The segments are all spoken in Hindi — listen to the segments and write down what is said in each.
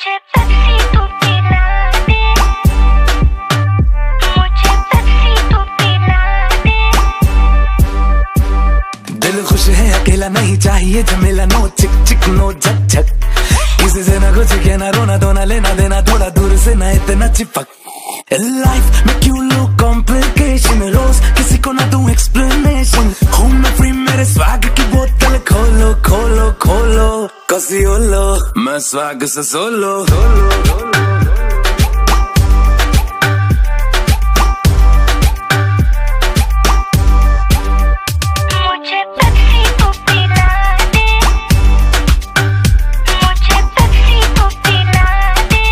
मुझे पेप्सी तू पिला दे, मुझे पेप्सी तू पिला दे। दिल खुश है अकेला नहीं चाहिए झमेला, नो चिक चिक नो झक झक, किसी से ना कुछ कहना रोना धोना लेना देना, थोड़ा दूर से ना इतना चिपक। लाइफ में क्यों लो कॉम्प्लिकेशन, रोज किसी को ना दूं एक्सप्लेनेशन, हूँ मैं फ्री मेरे स्वाग की बोतल खोलो खोलो खोलो, कसी ओलो मैं स्वाग से सोलो। मुझे पेप्सी तू पिला दे, मुझे पेप्सी तू पिला दे।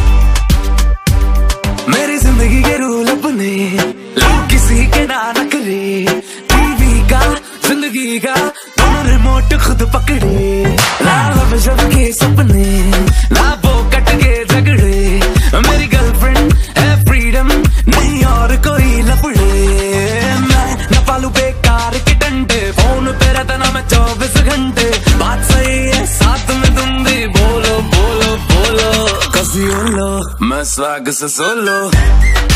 मेरी जिंदगी के रूल अपने लोग किसी के ना करे, टीवी का जिंदगी का दोनों रिमोट खुद पकड़े, ना लब शब के सपने ना वो कट के झगड़े, मेरी गर्लफ्रेंड है फ्रीडम नहीं और कोई लफड़े, मैं न पालू बेकार के डंडे, फोन पे रहता ना मैं 24 घंटे, बात सही है साथ में तुम भी बोलो बोलो बोलो, कसी ओलो मैं स्वाग से सोलो।